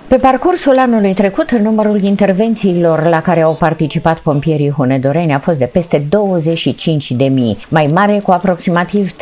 Pe parcursul anului trecut, numărul intervențiilor la care au participat pompierii hunedoreni a fost de peste 25.000, mai mare cu aproximativ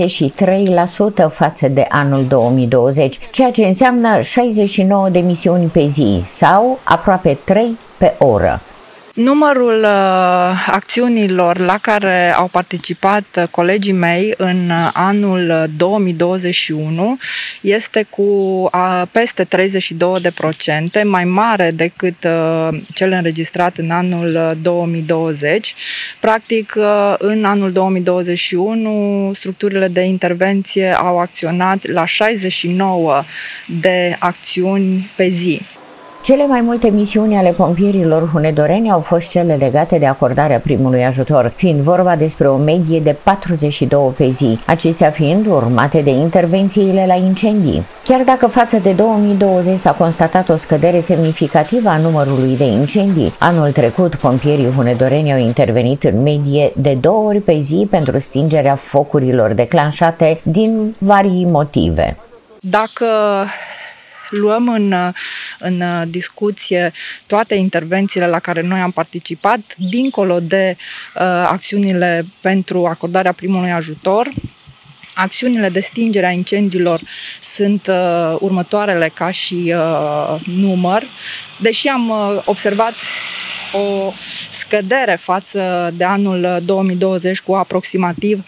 33% față de anul 2020, ceea ce înseamnă 69 de misiuni pe zi sau aproape 3 pe oră. Numărul acțiunilor la care au participat colegii mei în anul 2021 este cu peste 32%, mai mare decât cel înregistrat în anul 2020. Practic, în anul 2021, structurile de intervenție au acționat la 69 de acțiuni pe zi. Cele mai multe misiuni ale pompierilor hunedoreni au fost cele legate de acordarea primului ajutor, fiind vorba despre o medie de 42 pe zi, acestea fiind urmate de intervențiile la incendii. Chiar dacă față de 2020 s-a constatat o scădere semnificativă a numărului de incendii, anul trecut pompierii hunedoreni au intervenit în medie de 2 ori pe zi pentru stingerea focurilor declanșate din varii motive. Dacă luăm în discuție toate intervențiile la care noi am participat, dincolo de acțiunile pentru acordarea primului ajutor, acțiunile de stingere a incendiilor sunt următoarele ca și număr. Deși am observat o scădere față de anul 2020 cu aproximativ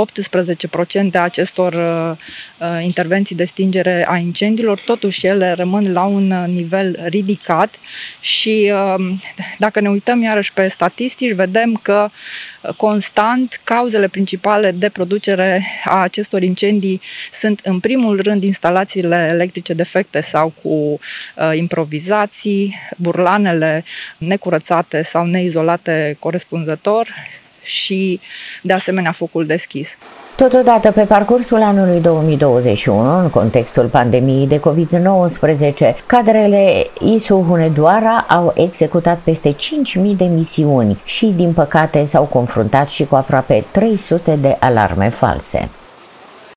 18% a acestor intervenții de stingere a incendiilor, totuși ele rămân la un nivel ridicat și dacă ne uităm iarăși pe statistici, vedem că constant cauzele principale de producere a acestor incendii sunt în primul rând instalațiile electrice defecte sau cu improvizații, burlanele necurățate sau neizolate corespunzător și de asemenea focul deschis. Totodată, pe parcursul anului 2021, în contextul pandemiei de COVID-19, cadrele ISU Hunedoara au executat peste 5.000 de misiuni și, din păcate, s-au confruntat și cu aproape 300 de alarme false.